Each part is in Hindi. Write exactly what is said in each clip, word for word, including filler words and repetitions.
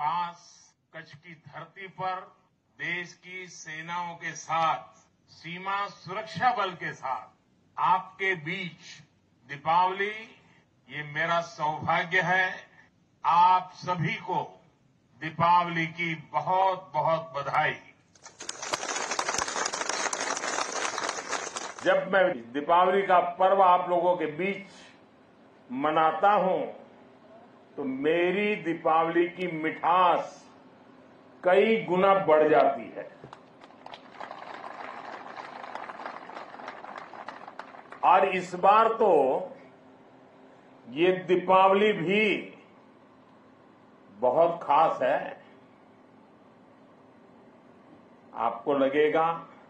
पास कच्छ की धरती पर देश की सेनाओं के साथ, सीमा सुरक्षा बल के साथ आपके बीच दीपावली, ये मेरा सौभाग्य है। आप सभी को दीपावली की बहुत बहुत बधाई। जब मैं दीपावली का पर्व आप लोगों के बीच मनाता हूं तो मेरी दीपावली की मिठास कई गुना बढ़ जाती है। और इस बार तो ये दीपावली भी बहुत खास है। आपको लगेगा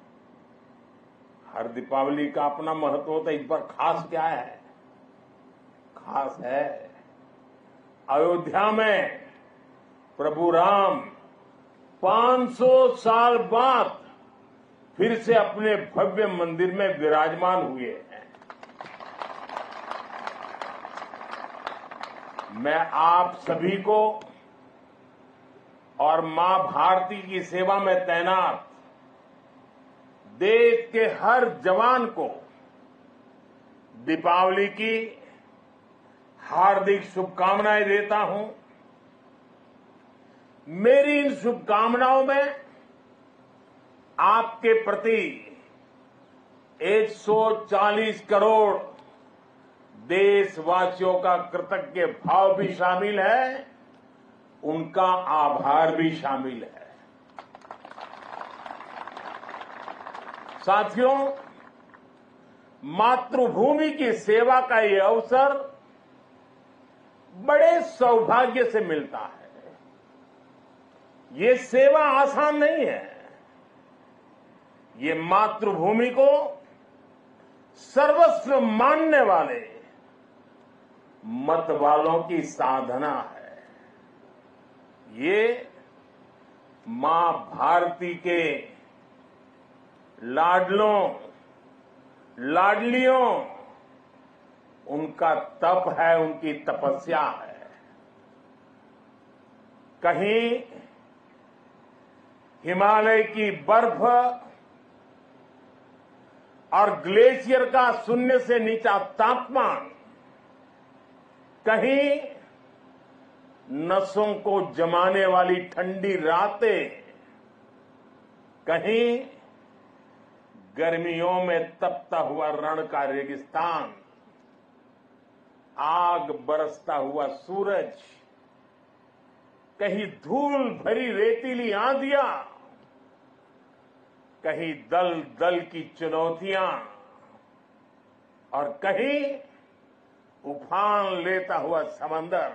हर दीपावली का अपना महत्व होता है, इस बार खास क्या है? खास है अयोध्या में प्रभु राम पाँच सौ साल बाद फिर से अपने भव्य मंदिर में विराजमान हुए हैं। मैं आप सभी को और मां भारती की सेवा में तैनात देश के हर जवान को दीपावली की हार्दिक शुभकामनाएं देता हूं। मेरी इन शुभकामनाओं में आपके प्रति एक सौ चालीस करोड़ देशवासियों का कृतज्ञ भाव भी शामिल है, उनका आभार भी शामिल है। साथियों, मातृभूमि की सेवा का ये अवसर बड़े सौभाग्य से मिलता है। ये सेवा आसान नहीं है। ये मातृभूमि को सर्वस्व मानने वाले मत वालों की साधना है। ये मां भारती के लाडलों लाडलियों उनका तप है, उनकी तपस्या है। कहीं हिमालय की बर्फ और ग्लेशियर का शून्य से नीचा तापमान, कहीं नसों को जमाने वाली ठंडी रातें, कहीं गर्मियों में तपता हुआ रण का रेगिस्तान, आग बरसता हुआ सूरज, कहीं धूल भरी रेतीली आंधियां, कहीं दल दल की चुनौतियां और कहीं उफान लेता हुआ समंदर।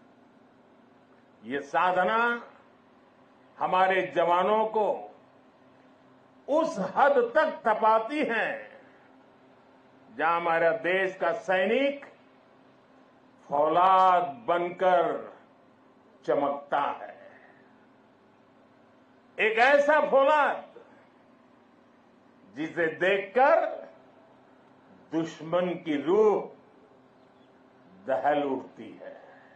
ये साधना हमारे जवानों को उस हद तक तपाती है जहां हमारा देश का सैनिक फौलाद बनकर चमकता है। एक ऐसा फौलाद जिसे देखकर दुश्मन की रूह दहल उठती है।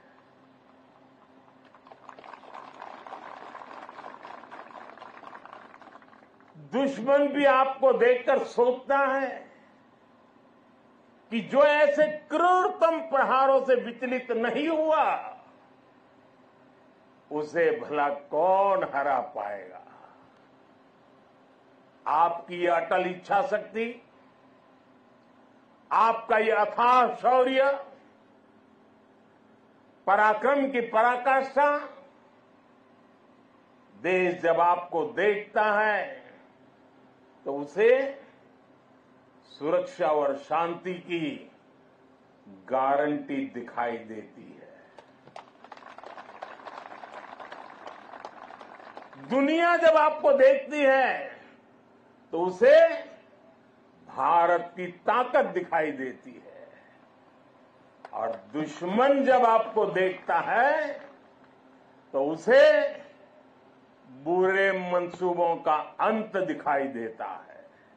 दुश्मन भी आपको देखकर सोचता है कि जो ऐसे क्रूरतम प्रहारों से विचलित नहीं हुआ, उसे भला कौन हरा पाएगा। आपकी ये अटल इच्छा शक्ति, आपका ये अथाह शौर्य, पराक्रम की पराकाष्ठा, देश जब आपको देखता है तो उसे सुरक्षा और शांति की गारंटी दिखाई देती है। दुनिया जब आपको देखती है तो उसे भारत की ताकत दिखाई देती है, और दुश्मन जब आपको देखता है तो उसे बुरे मंसूबों का अंत दिखाई देता है।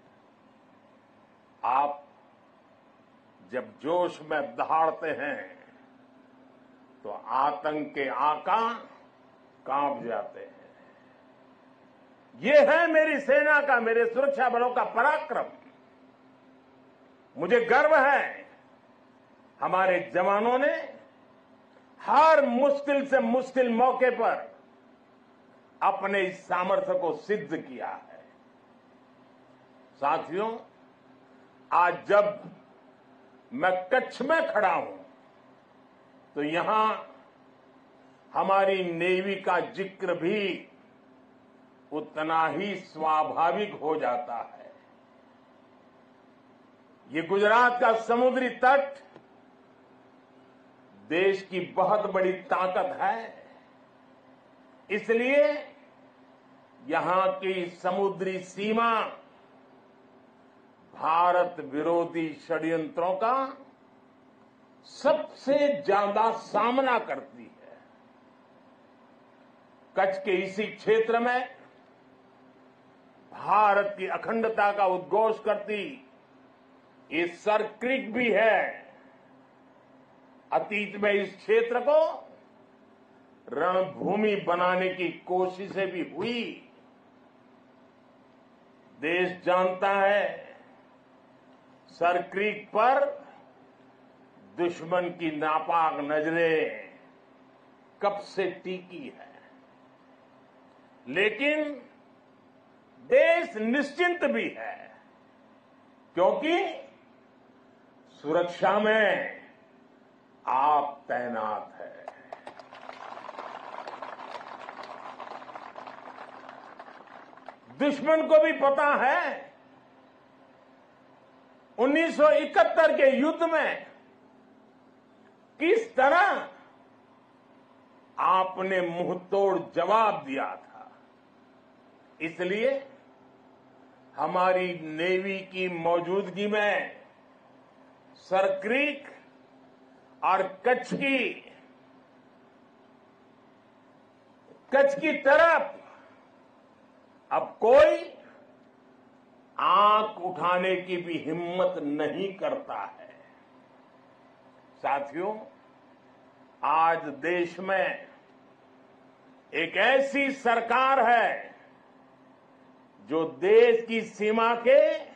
आप जब जोश में दहाड़ते हैं तो आतंक के आका कांप जाते हैं। ये है मेरी सेना का, मेरे सुरक्षा बलों का पराक्रम। मुझे गर्व है हमारे जवानों ने हर मुश्किल से मुश्किल मौके पर अपने इस सामर्थ्य को सिद्ध किया है। साथियों, आज जब मैं कच्छ में खड़ा हूं तो यहां हमारी नेवी का जिक्र भी उतना ही स्वाभाविक हो जाता है। ये गुजरात का समुद्री तट देश की बहुत बड़ी ताकत है। इसलिए यहां की समुद्री सीमा भारत विरोधी षड्यंत्रों का सबसे ज्यादा सामना करती है। कच्छ के इसी क्षेत्र में भारत की अखंडता का उद्घोष करती ये सर क्रीक भी है। अतीत में इस क्षेत्र को रणभूमि बनाने की कोशिशें भी हुई। देश जानता है सर क्रीक पर दुश्मन की नापाक नजरें कब से टिकी है, लेकिन देश निश्चिंत भी है क्योंकि सुरक्षा में आप तैनात है। दुश्मन को भी पता है उन्नीस सौ इकहत्तर के युद्ध में किस तरह आपने मुंहतोड़ जवाब दिया था। इसलिए हमारी नेवी की मौजूदगी में सर क्रीक और कच्छ की कच्छ की तरफ अब कोई आंख उठाने की भी हिम्मत नहीं करता है। साथियों, आज देश में एक ऐसी सरकार है जो देश की सीमा के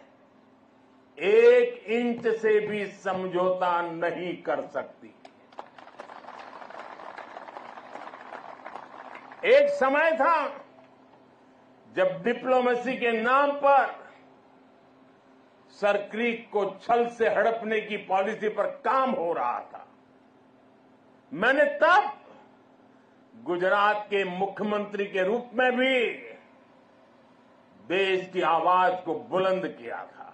एक इंच से भी समझौता नहीं कर सकती। एक समय था जब डिप्लोमेसी के नाम पर सर क्रीक को छल से हड़पने की पॉलिसी पर काम हो रहा था। मैंने तब गुजरात के मुख्यमंत्री के रूप में भी देश की आवाज को बुलंद किया था।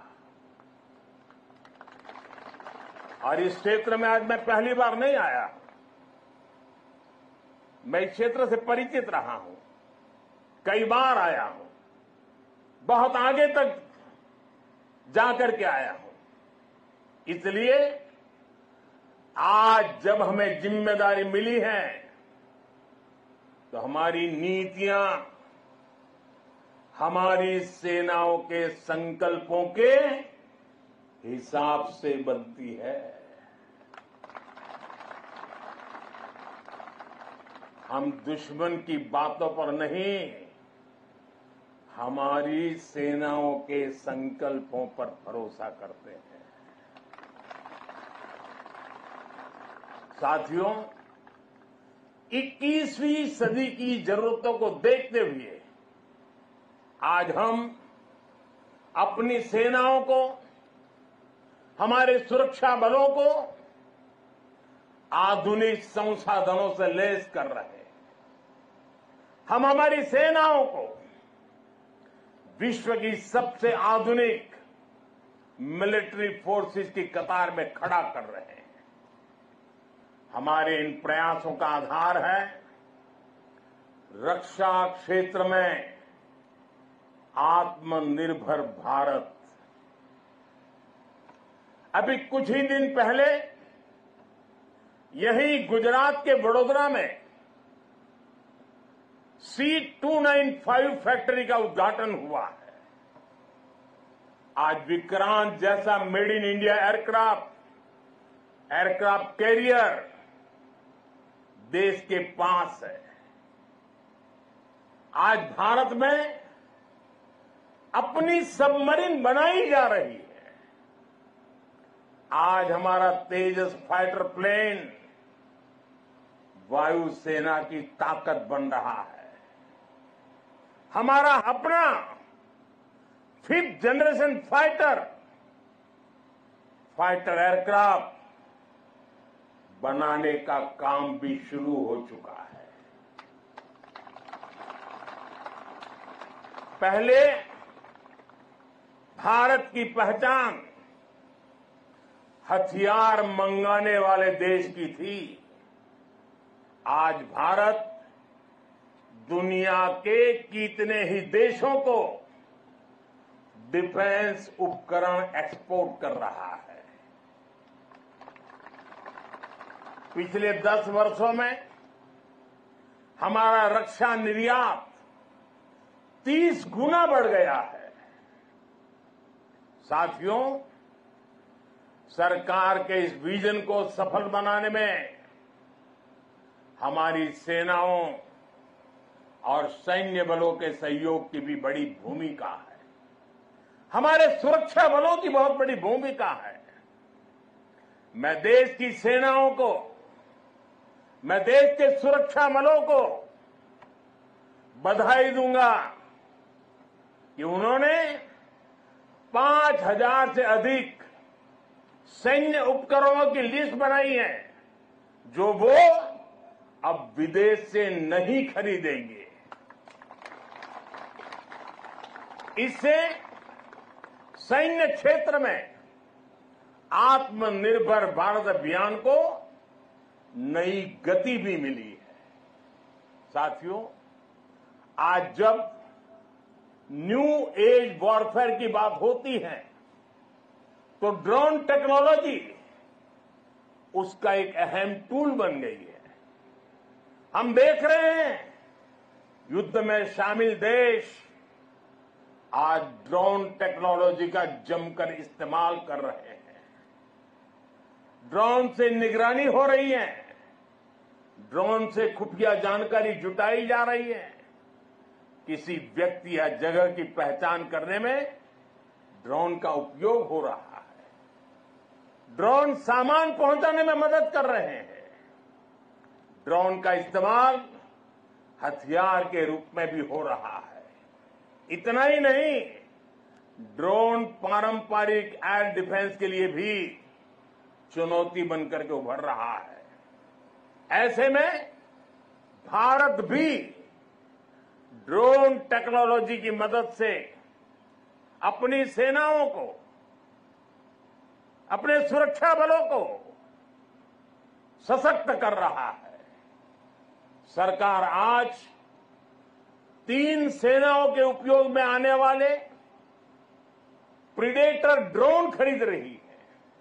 और इस क्षेत्र में आज मैं पहली बार नहीं आया, मैं इस क्षेत्र से परिचित रहा हूं, कई बार आया हूं, बहुत आगे तक जाकर के आया हूं। इसलिए आज जब हमें जिम्मेदारी मिली है तो हमारी नीतियां हमारी सेनाओं के संकल्पों के हिसाब से बनती है। हम दुश्मन की बातों पर नहीं, हमारी सेनाओं के संकल्पों पर भरोसा करते हैं। साथियों, इक्कीसवीं सदी की जरूरतों को देखते हुए आज हम अपनी सेनाओं को, हमारे सुरक्षा बलों को आधुनिक संसाधनों से लैस कर रहे हैं। हम हमारी सेनाओं को विश्व की सबसे आधुनिक मिलिट्री फोर्सेस की कतार में खड़ा कर रहे हैं। हमारे इन प्रयासों का आधार है रक्षा क्षेत्र में आत्मनिर्भर भारत। अभी कुछ ही दिन पहले यही गुजरात के वडोदरा में C two nine five factory का उद्घाटन हुआ है। आज विक्रांत जैसा made in India aircraft aircraft carrier देश के पास है। आज भारत में अपनी सबमरीन बनाई जा रही है। आज हमारा तेजस फाइटर प्लेन वायुसेना की ताकत बन रहा है। हमारा अपना fifth generation fighter fighter aircraft बनाने का काम भी शुरू हो चुका है। पहले भारत की पहचान हथियार मंगाने वाले देश की थी। आज भारत दुनिया के कितने ही देशों को डिफेंस उपकरण एक्सपोर्ट कर रहा है। पिछले दस वर्षों में हमारा रक्षा निर्यात तीस गुना बढ़ गया है। साथियों, सरकार के इस विजन को सफल बनाने में हमारी सेनाओं और सैन्य बलों के सहयोग की भी बड़ी भूमिका है। हमारे सुरक्षा बलों की बहुत बड़ी भूमिका है। मैं देश की सेनाओं को, मैं देश के सुरक्षा बलों को बधाई दूंगा कि उन्होंने पांच हजार से अधिक सैन्य उपकरणों की लिस्ट बनाई है जो वो अब विदेश से नहीं खरीदेंगे। इससे सैन्य क्षेत्र में आत्मनिर्भर भारत अभियान को नई गति भी मिली है। साथियों, आज जब न्यू एज वॉरफेयर की बात होती है तो ड्रोन टेक्नोलॉजी उसका एक अहम टूल बन गई है। हम देख रहे हैं युद्ध में शामिल देश आज ड्रोन टेक्नोलॉजी का जमकर इस्तेमाल कर रहे हैं। ड्रोन से निगरानी हो रही है, ड्रोन से खुफिया जानकारी जुटाई जा रही है। किसी व्यक्ति या जगह की पहचान करने में ड्रोन का उपयोग हो रहा है। ड्रोन सामान पहुंचाने में मदद कर रहे हैं। ड्रोन का इस्तेमाल हथियार के रूप में भी हो रहा है। इतना ही नहीं, ड्रोन पारंपरिक एयर डिफेंस के लिए भी चुनौती बनकर के उभर रहा है। ऐसे में भारत भी ड्रोन टेक्नोलॉजी की मदद से अपनी सेनाओं को, अपने सुरक्षा बलों को सशक्त कर रहा है। सरकार आज तीन सेनाओं के उपयोग में आने वाले प्रीडेटर ड्रोन खरीद रही है।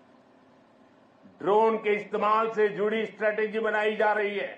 ड्रोन के इस्तेमाल से जुड़ी स्ट्रेटेजी बनाई जा रही है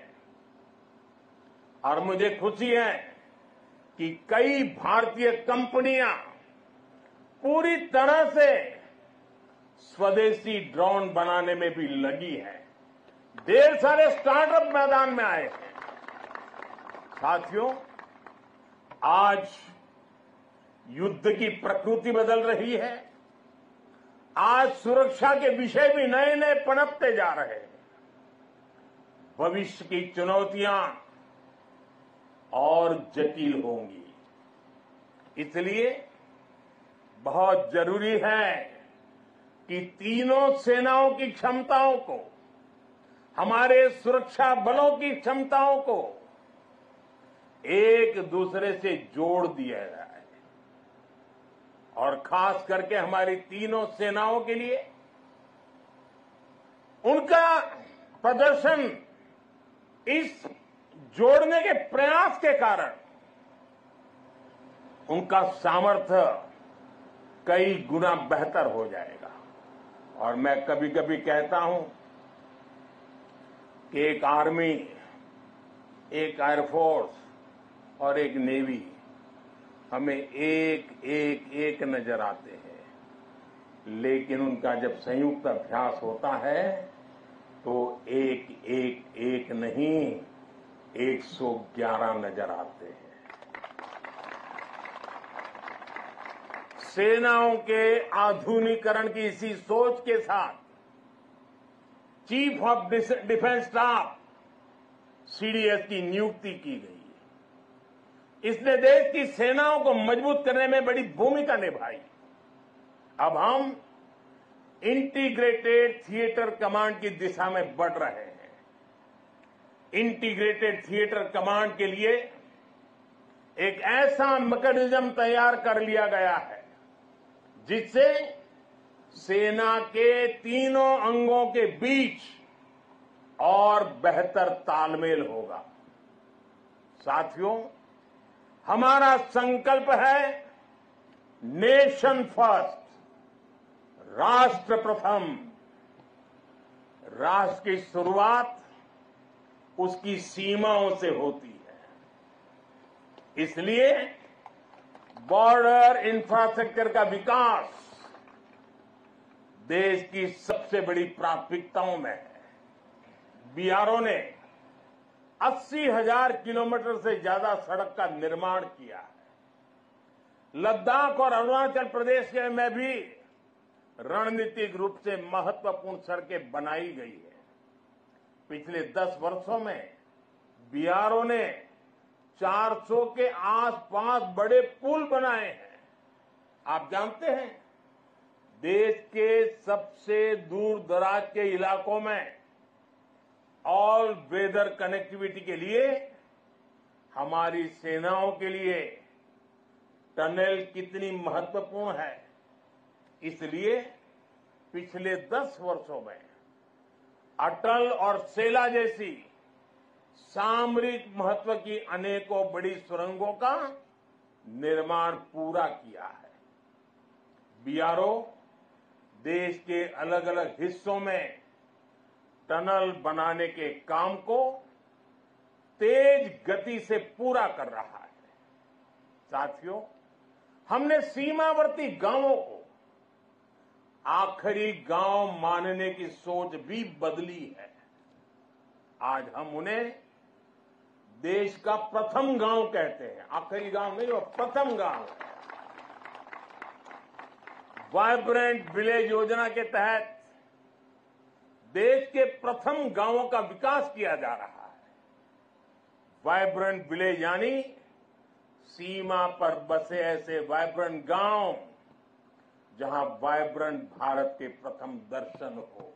और मुझे खुशी है कि कई भारतीय कंपनियां पूरी तरह से स्वदेशी ड्रोन बनाने में भी लगी है। ढेर सारे स्टार्टअप मैदान में आए हैं। साथियों, आज युद्ध की प्रकृति बदल रही है। आज सुरक्षा के विषय भी नए नए पनपते जा रहे हैं। भविष्य की चुनौतियां और जटिल होंगी। इसलिए बहुत जरूरी है कि तीनों सेनाओं की क्षमताओं को, हमारे सुरक्षा बलों की क्षमताओं को एक दूसरे से जोड़ दिया जाए और खास करके हमारी तीनों सेनाओं के लिए उनका प्रदर्शन इस जोड़ने के प्रयास के कारण उनका सामर्थ्य कई गुना बेहतर हो जाएगा। और मैं कभी कभी कहता हूं कि एक आर्मी, एक एयरफोर्स और एक नेवी हमें एक एक एक नजर आते हैं, लेकिन उनका जब संयुक्त अभ्यास होता है तो एक एक एक नहीं एक सौ ग्यारह नजर आते हैं। सेनाओं के आधुनिकीकरण की इसी सोच के साथ chief of defence staff CDS की नियुक्ति की गई है। इसने देश की सेनाओं को मजबूत करने में बड़ी भूमिका निभाई। अब हम इंटीग्रेटेड थिएटर कमांड की दिशा में बढ़ रहे हैं। इंटीग्रेटेड थिएटर कमांड के लिए एक ऐसा मैकेनिज्म तैयार कर लिया गया है जिससे सेना के तीनों अंगों के बीच और बेहतर तालमेल होगा। साथियों, हमारा संकल्प है नेशन फर्स्ट, राष्ट्र प्रथम। राष्ट्र की शुरुआत उसकी सीमाओं से होती है। इसलिए बॉर्डर इंफ्रास्ट्रक्चर का विकास देश की सबसे बड़ी प्राथमिकताओं में है। बीआरओ ने अस्सी हजार किलोमीटर से ज्यादा सड़क का निर्माण किया है। लद्दाख और अरुणाचल प्रदेश में भी रणनीतिक रूप से महत्वपूर्ण सड़कें बनाई गई है। पिछले दस वर्षों में बीआरओ ने चार सौ के आसपास बड़े पुल बनाए हैं। आप जानते हैं, देश के सबसे दूर दराज के इलाकों में ऑल वेदर कनेक्टिविटी के लिए हमारी सेनाओं के लिए टनल कितनी महत्वपूर्ण है। इसलिए पिछले दस वर्षों में अटल और सेला जैसी सामरिक महत्व की अनेकों बड़ी सुरंगों का निर्माण पूरा किया है। बीआरओ देश के अलग अलग हिस्सों में टनल बनाने के काम को तेज गति से पूरा कर रहा है। साथियों, हमने सीमावर्ती गांवों को आखिरी गांव मानने की सोच भी बदली है। आज हम उन्हें देश का प्रथम गांव कहते हैं। आखिरी गांव नहीं, वो प्रथम गांव है। वाइब्रेंट विलेज योजना के तहत देश के प्रथम गांवों का विकास किया जा रहा है। वाइब्रेंट विलेज यानी सीमा पर बसे ऐसे वाइब्रेंट गांव जहां वाइब्रेंट भारत के प्रथम दर्शन हो।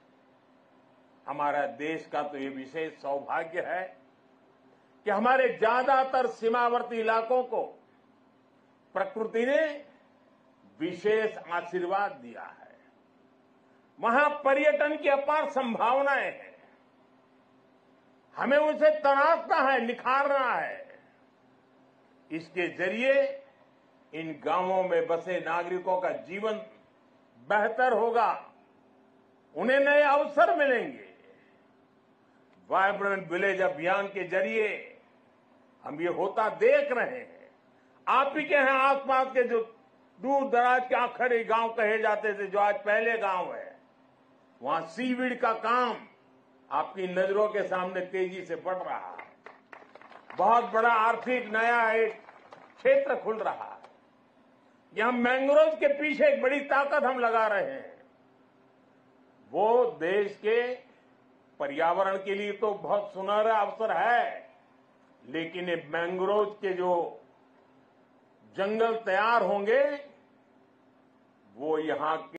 हमारा देश का तो ये विशेष सौभाग्य है कि हमारे ज्यादातर सीमावर्ती इलाकों को प्रकृति ने विशेष आशीर्वाद दिया है। वहां पर्यटन की अपार संभावनाएं हैं। हमें उसे तराशना है, निखारना है। इसके जरिए इन गांवों में बसे नागरिकों का जीवन बेहतर होगा, उन्हें नए अवसर मिलेंगे। वाइब्रेंट विलेज अभियान के जरिए हम ये होता देख रहे हैं। आप ही के हैं आसपास के जो दूर दराज के आखिरी गांव कहे जाते थे, जो आज पहले गांव है, वहां सीवीड का काम आपकी नजरों के सामने तेजी से बढ़ रहा है। बहुत बड़ा आर्थिक नया एक क्षेत्र खुल रहा है। यहां मैंग्रोव के पीछे एक बड़ी ताकत हम लगा रहे हैं। वो देश के पर्यावरण के लिए तो बहुत सुनहरा अवसर है, लेकिन ये मैंग्रोव के जो जंगल तैयार होंगे वो यहां के